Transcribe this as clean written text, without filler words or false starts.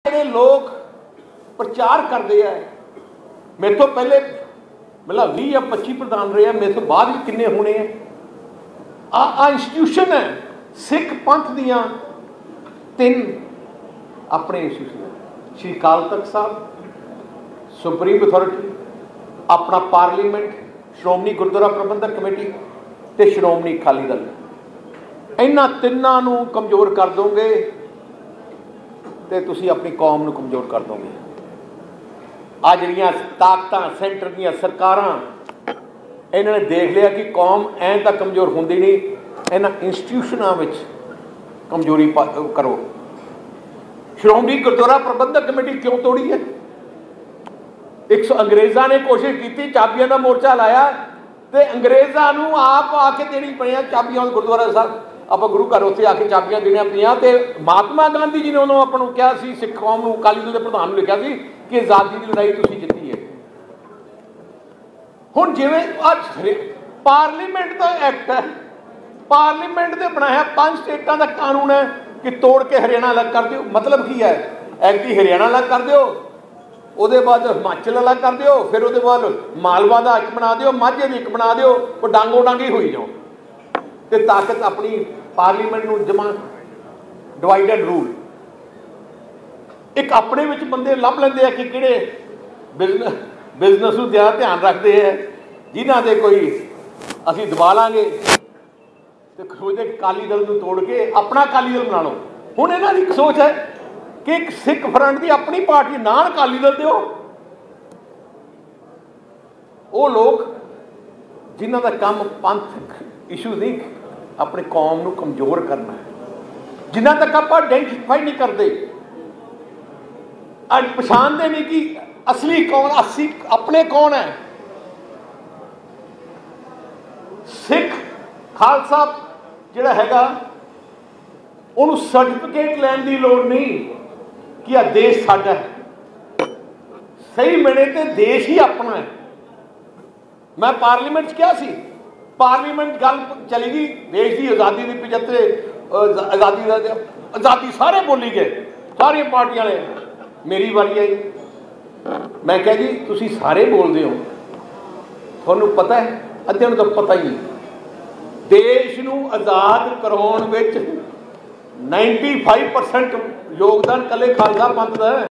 ਜਿਹੜੇ ਲੋਕ ਪ੍ਰਚਾਰ ਕਰਦੇ ਆ, ਮੇਰੇ ਤੋਂ ਪਹਿਲੇ मतलब 20 या 25 प्रधान रहे, मेरे तो बाद भी किन्ने होने हैं। आ इंस्टीट्यूशन है, सिख पंथ दियाँ 3 अपने institution, Shri Akal Takht Sahib, supreme authority, अपना पार्लीमेंट, श्रोमणी गुरुद्वारा प्रबंधक कमेटी ते श्रोमणी अकाली दल। इन्हां तिन्नां नूं कमज़ोर कर दोगे तो तुसीं अपनी कौम नूं कमज़ोर कर दोगे। आ जिहड़ियां ताकतां सेंटर दीयां सरकारां, इन्हां ने देख लिया कि कौम ऐं तां कमज़ोर हुंदी नहीं, इन्हां इंस्टीट्यूशनां विच कमज़ोरी करो। श्रोमणी गुरुद्वारा प्रबंधक कमेटी क्यों तोड़ी है? एक अंग्रेज़ां ने कोशिश की, चाबियां का मोर्चा लाया तो अंग्रेज़ां नूं आप आके देनी पईआं चाबियां। गुरुद्वारा साहब आप गुरु घर उत्थे आके चाबियां देनियां पईआं ते महात्मा गांधी जी ने उन्होंने आपां नूं कहा सी, सिख कौम नूं अकाली दल दे प्रधान नूं लिखिआ सी कि आज़ादी की लड़ाई तुसीं जित्ती है। हुण जिवें अज पार्लीमेंट का एक्ट है, पार्लीमेंट ने बनाया 5 स्टेटां का कानून है कि तोड़ के हरियाणा अलग कर दिओ। मतलब की है, एक्ट ही हरियाणा अलग कर दिओ, उसदे बाद हिमाचल अलग कर दिओ, फिर उसदे बाद मालवा का एक बना दिओ, माझे दी एक बना दिओ, वो डांगो डांगी होई जाओ ते ताकत अपनी पार्लीमेंट नूं जमा डिवाइड एंड रूल। एक अपने विच बंदे लभ लैंदे आ कि किहड़े बिजनेस नूं ध्यान रखते हैं, जिन्हां दे कोई असीं दबा लांगे ते खोजे अकाली दल नूं तोड़ के अपना अकाली दल बना लो। हुण इन्हां दी एक सोच है कि एक सिख फ्रंट की अपनी पार्टी ना अकाली दल दो। वो लोग जिन्हां दा काम पंथ इशू नहीं, अपनी कौम नूं कमज़ोर करना है, जिन्हां तक आप आइडेंटिफाई नहीं करते, पछाणते नहीं कि असली कौन, असली अपने कौन है। सिख खालसा जिहड़ा हैगा उन्होंने सर्टिफिकेट लैण की लोड़ नहीं कि आ देश साडा है, सही मिले तो देश ही अपना है। मैं पार्लीमेंट क्या सी, पार्लीमेंट गल चली गई देश की आज़ादी की 75 आज़ादी सारे बोली गए, सारी पार्टियां ने। मेरी वारी आई, मैं कहा जी तुसी सारे बोलते हो, थोनू पता है, अद्धियां नूं तो पता ही नहीं। देश नूं आज़ाद कराउण विच 95% योगदान कले खालसा पंथ दा है।